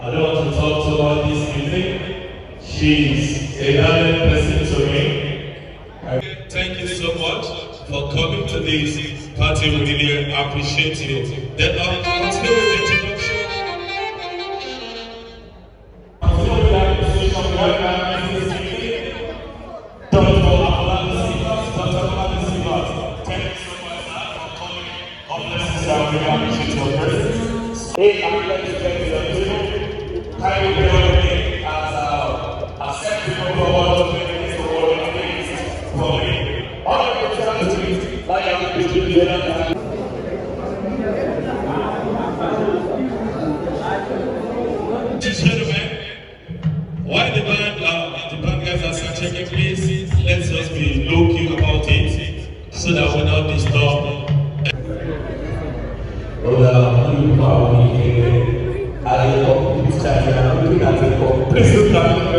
I don't want to talk too about this music. She's a darling person to me. Thank you so much for coming to this party. We really appreciate you. Then I'll continue with the introduction. Hey, I'm glad to thank you too. Kindly bear with me as accept people for what was doing for what it is for me. All of the challenges, like I'm doing together. Gentlemen, while the band guys are checking, please let's just be low key about it so that we're not disturbed. Please look at